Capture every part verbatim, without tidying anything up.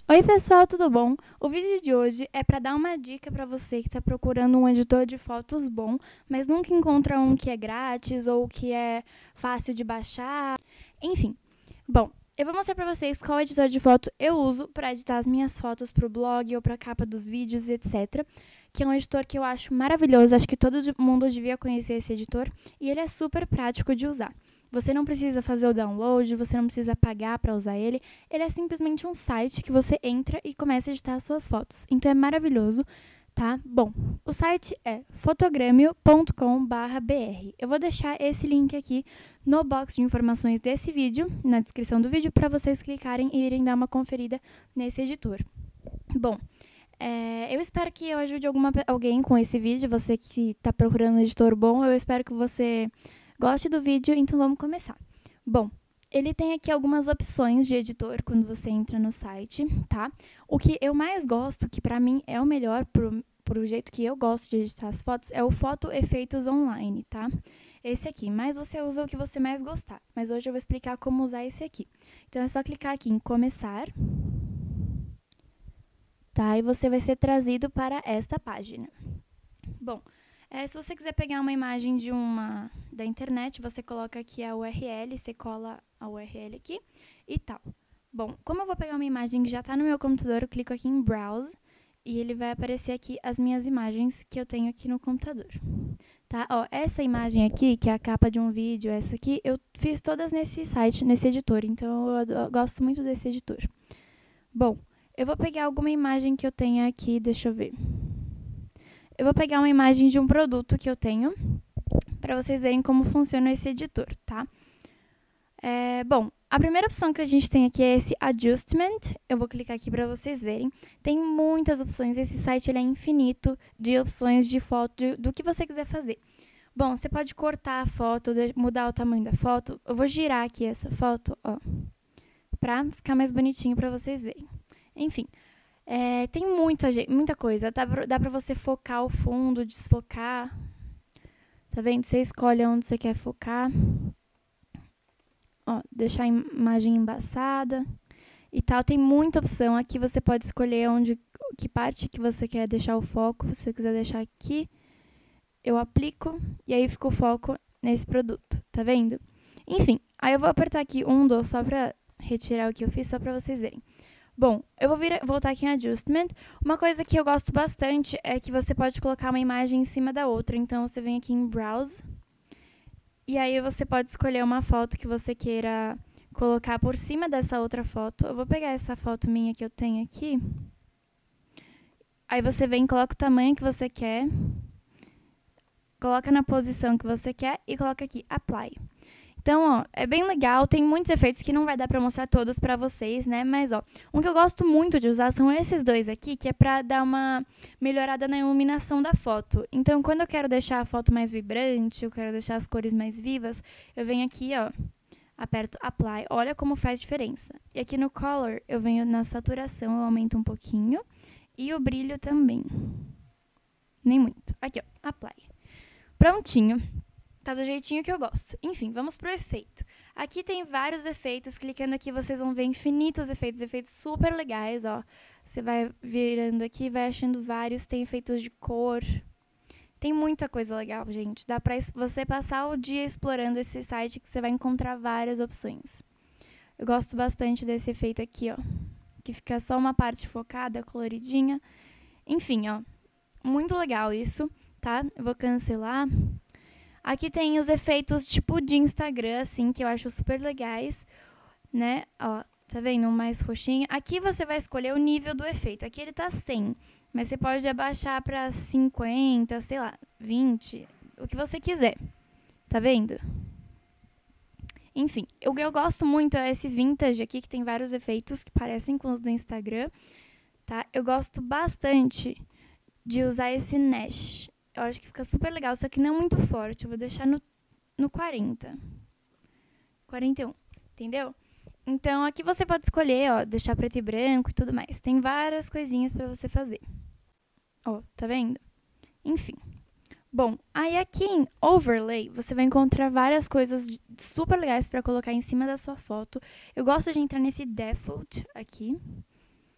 Oi pessoal, tudo bom? O vídeo de hoje é para dar uma dica para você que está procurando um editor de fotos bom, mas nunca encontra um que é grátis ou que é fácil de baixar, enfim. Bom, eu vou mostrar para vocês qual editor de foto eu uso para editar as minhas fotos para o blog ou para a capa dos vídeos, etcétera. Que é um editor que eu acho maravilhoso, acho que todo mundo devia conhecer esse editor e ele é super prático de usar. Você não precisa fazer o download, você não precisa pagar para usar ele. Ele é simplesmente um site que você entra e começa a editar as suas fotos. Então é maravilhoso, tá? Bom, o site é fotogrameo ponto com barra b r. Eu vou deixar esse link aqui no box de informações desse vídeo, na descrição do vídeo, para vocês clicarem e irem dar uma conferida nesse editor. Bom, é, eu espero que eu ajude alguma, alguém com esse vídeo, você que está procurando um editor bom, eu espero que você goste do vídeo, então vamos começar. Bom, ele tem aqui algumas opções de editor quando você entra no site, tá? O que eu mais gosto, que pra mim é o melhor pro, pro jeito que eu gosto de editar as fotos, é o Photo Efeitos Online, tá? Esse aqui, mas você usa o que você mais gostar. Mas hoje eu vou explicar como usar esse aqui. Então é só clicar aqui em começar, tá? E você vai ser trazido para esta página. Bom, É, se você quiser pegar uma imagem de uma da internet, você coloca aqui a U R L, você cola a U R L aqui e tal. Bom, como eu vou pegar uma imagem que já está no meu computador, eu clico aqui em Browse e ele vai aparecer aqui as minhas imagens que eu tenho aqui no computador. Tá? Ó, essa imagem aqui, que é a capa de um vídeo, essa aqui, eu fiz todas nesse site, nesse editor, então eu, eu gosto muito desse editor. Bom, eu vou pegar alguma imagem que eu tenha aqui, deixa eu ver. Eu vou pegar uma imagem de um produto que eu tenho, para vocês verem como funciona esse editor, tá? É, bom, a primeira opção que a gente tem aqui é esse Adjustment. Eu vou clicar aqui para vocês verem. Tem muitas opções, esse site ele é infinito de opções de foto, de, do que você quiser fazer. Bom, você pode cortar a foto, mudar o tamanho da foto. Eu vou girar aqui essa foto, ó, para ficar mais bonitinho para vocês verem. Enfim. É, tem muita, muita coisa, dá pra, dá pra você focar o fundo, desfocar, tá vendo? Você escolhe onde você quer focar, ó, deixar a imagem embaçada e tal, tem muita opção, aqui você pode escolher onde, que parte que você quer deixar o foco, se você quiser deixar aqui, eu aplico e aí fica o foco nesse produto, tá vendo? Enfim, aí eu vou apertar aqui um, dois, só pra retirar o que eu fiz, só pra vocês verem. Bom, eu vou vir, voltar aqui em Adjustment. Uma coisa que eu gosto bastante é que você pode colocar uma imagem em cima da outra. Então, você vem aqui em Browse. E aí, você pode escolher uma foto que você queira colocar por cima dessa outra foto. Eu vou pegar essa foto minha que eu tenho aqui. Aí, você vem e coloca o tamanho que você quer. Coloca na posição que você quer e coloca aqui, Apply. Então, ó, é bem legal, tem muitos efeitos que não vai dar pra mostrar todos pra vocês, né? Mas, ó, um que eu gosto muito de usar são esses dois aqui, que é pra dar uma melhorada na iluminação da foto. Então, quando eu quero deixar a foto mais vibrante, eu quero deixar as cores mais vivas, eu venho aqui, ó, aperto Apply, olha como faz diferença. E aqui no Color, eu venho na saturação, eu aumento um pouquinho, e o brilho também. Nem muito. Aqui, ó, Apply. Prontinho. Tá do jeitinho que eu gosto. Enfim, vamos pro efeito. Aqui tem vários efeitos. Clicando aqui, vocês vão ver infinitos efeitos. Efeitos super legais, ó. Você vai virando aqui, vai achando vários. Tem efeitos de cor. Tem muita coisa legal, gente. Dá pra você passar o dia explorando esse site que você vai encontrar várias opções. Eu gosto bastante desse efeito aqui, ó. Que fica só uma parte focada, coloridinha. Enfim, ó. Muito legal isso, tá? Eu vou cancelar. Aqui tem os efeitos tipo de Instagram, assim, que eu acho super legais, né? Ó, tá vendo? Um mais roxinho. Aqui você vai escolher o nível do efeito. Aqui ele tá cem, mas você pode abaixar pra cinquenta, sei lá, vinte, o que você quiser. Tá vendo? Enfim, o que eu gosto muito é esse Vintage aqui, que tem vários efeitos que parecem com os do Instagram, tá? Eu gosto bastante de usar esse Nash. Eu acho que fica super legal, só que não muito forte. Eu vou deixar no, no quarenta. quarenta e um, entendeu? Então, aqui você pode escolher, ó, deixar preto e branco e tudo mais. Tem várias coisinhas pra você fazer. Ó, tá vendo? Enfim. Bom, aí aqui em Overlay, você vai encontrar várias coisas super legais pra colocar em cima da sua foto. Eu gosto de entrar nesse Default aqui.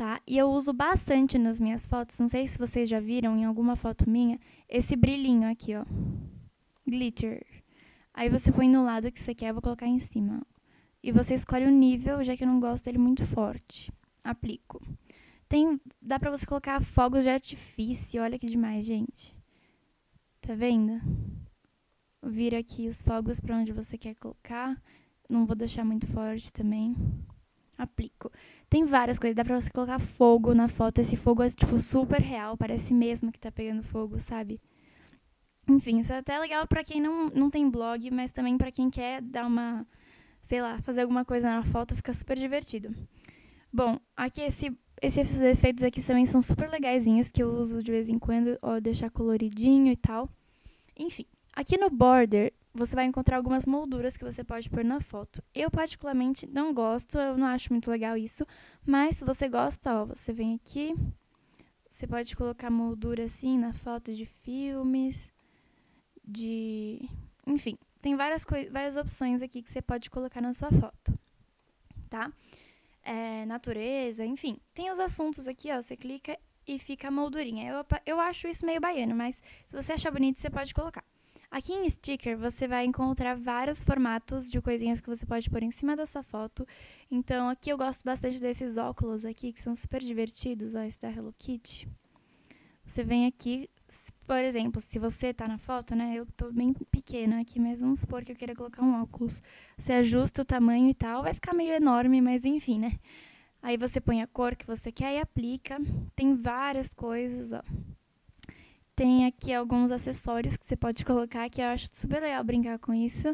tá? E eu uso bastante nas minhas fotos, não sei se vocês já viram em alguma foto minha, esse brilhinho aqui, ó. Glitter. Aí você põe no lado que você quer, eu vou colocar em cima. E você escolhe o nível, já que eu não gosto dele muito forte. Aplico. Tem, dá pra você colocar fogos de artifício, olha que demais, gente. Tá vendo? Vira aqui os fogos pra onde você quer colocar. Não vou deixar muito forte também. Aplico. Tem várias coisas, dá pra você colocar fogo na foto. Esse fogo é, tipo, super real, parece mesmo que tá pegando fogo, sabe? Enfim, isso é até legal pra quem não, não tem blog, mas também pra quem quer dar uma, sei lá, fazer alguma coisa na foto, fica super divertido. Bom, aqui esse, esses efeitos aqui também são super legaisinhos, que eu uso de vez em quando, ó, deixar coloridinho e tal. Enfim, aqui no border, você vai encontrar algumas molduras que você pode pôr na foto. Eu, particularmente, não gosto, eu não acho muito legal isso, mas se você gosta, ó, você vem aqui, você pode colocar moldura assim na foto de filmes, de... enfim, tem várias, várias opções aqui que você pode colocar na sua foto, tá? É, natureza, enfim, tem os assuntos aqui, ó, você clica e fica a moldurinha. Eu, eu acho isso meio baiano, mas se você achar bonito, você pode colocar. Aqui em sticker, você vai encontrar vários formatos de coisinhas que você pode pôr em cima da sua foto. Então, aqui eu gosto bastante desses óculos aqui, que são super divertidos, ó, esse da Hello Kitty. Você vem aqui, por exemplo, se você tá na foto, né, eu tô bem pequena aqui, mas vamos supor que eu queira colocar um óculos. Você ajusta o tamanho e tal, vai ficar meio enorme, mas enfim, né. Aí você põe a cor que você quer e aplica. Tem várias coisas, ó. Tem aqui alguns acessórios que você pode colocar, que eu acho super legal brincar com isso.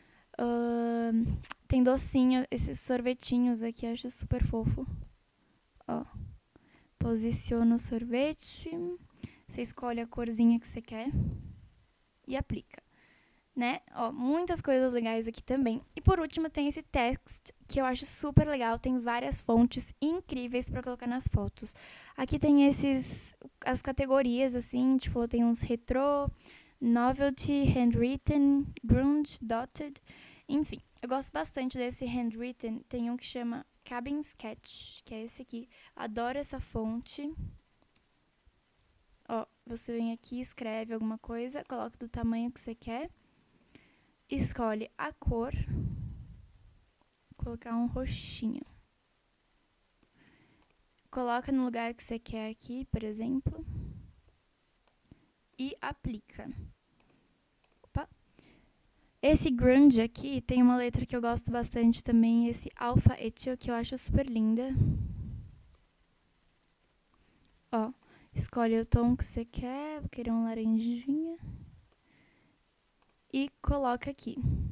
Uh, tem docinho, esses sorvetinhos aqui, eu acho super fofo. Ó. Posiciona o sorvete, você escolhe a corzinha que você quer e aplica, né? Ó, muitas coisas legais aqui também. E por último tem esse text, que eu acho super legal, tem várias fontes incríveis para colocar nas fotos. Aqui tem esses, as categorias assim, tipo, tem uns retrô, novelty, handwritten, grunge, dotted, enfim. Eu gosto bastante desse handwritten, tem um que chama Cabin Sketch, que é esse aqui. Adoro essa fonte. Ó, você vem aqui, escreve alguma coisa, coloca do tamanho que você quer. Escolhe a cor. Vou colocar um roxinho. Coloca no lugar que você quer aqui, por exemplo. E aplica. Opa. Esse grunge aqui tem uma letra que eu gosto bastante também, esse Alpha Etio, que eu acho super linda. Ó, escolhe o tom que você quer, vou querer um laranjinha. E coloca aqui.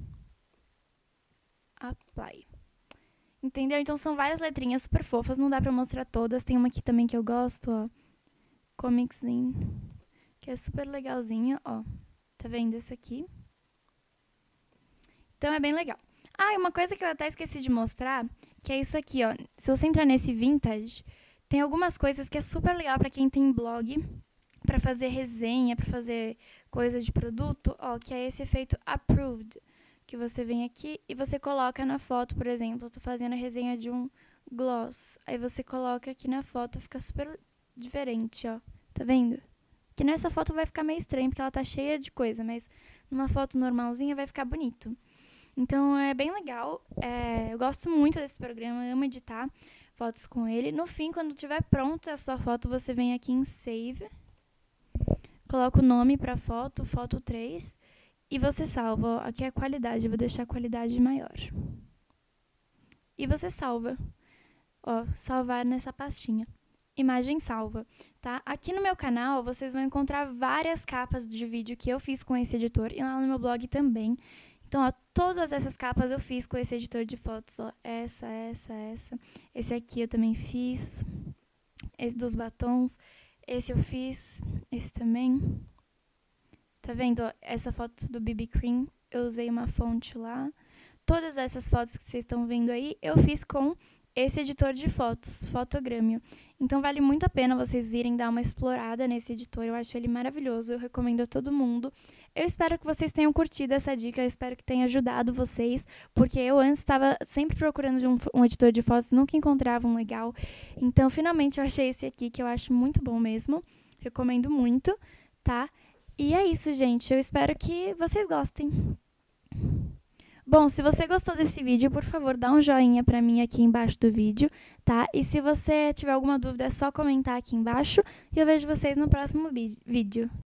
Apply. Entendeu? Então são várias letrinhas super fofas, não dá pra mostrar todas. Tem uma aqui também que eu gosto, ó. Comiczinho, que é super legalzinho, ó. Tá vendo esse aqui? Então é bem legal. Ah, e uma coisa que eu até esqueci de mostrar, que é isso aqui, ó. Se você entrar nesse Vintage, tem algumas coisas que é super legal pra quem tem blog, pra fazer resenha, pra fazer coisa de produto, ó, que é esse efeito Approved, que você vem aqui e você coloca na foto, por exemplo, eu tô fazendo a resenha de um gloss, aí você coloca aqui na foto, fica super diferente, ó, tá vendo? Que nessa foto vai ficar meio estranho, porque ela tá cheia de coisa, mas numa foto normalzinha vai ficar bonito. Então, é bem legal, é, eu gosto muito desse programa, eu amo editar fotos com ele. No fim, quando tiver pronta a sua foto, você vem aqui em Save, coloca o nome pra foto, foto três, e você salva. Ó, aqui é a qualidade, eu vou deixar a qualidade maior. E você salva. Ó, salvar nessa pastinha. Imagem salva, tá? Aqui no meu canal, vocês vão encontrar várias capas de vídeo que eu fiz com esse editor, e lá no meu blog também. Então, ó, todas essas capas eu fiz com esse editor de fotos, ó. Essa, essa, essa. Esse aqui eu também fiz. Esse dos batons. Esse eu fiz. Esse também. Tá vendo? Ó, essa foto do B B Cream, eu usei uma fonte lá. Todas essas fotos que vocês estão vendo aí, eu fiz com esse editor de fotos, Photogrammetr. Então vale muito a pena vocês irem dar uma explorada nesse editor, eu acho ele maravilhoso, eu recomendo a todo mundo. Eu espero que vocês tenham curtido essa dica, eu espero que tenha ajudado vocês, porque eu antes estava sempre procurando de um, um editor de fotos, nunca encontrava um legal. Então finalmente eu achei esse aqui, que eu acho muito bom mesmo, recomendo muito, tá? E é isso, gente, eu espero que vocês gostem. Bom, se você gostou desse vídeo, por favor, dá um joinha pra mim aqui embaixo do vídeo, tá? E se você tiver alguma dúvida, é só comentar aqui embaixo e eu vejo vocês no próximo vídeo.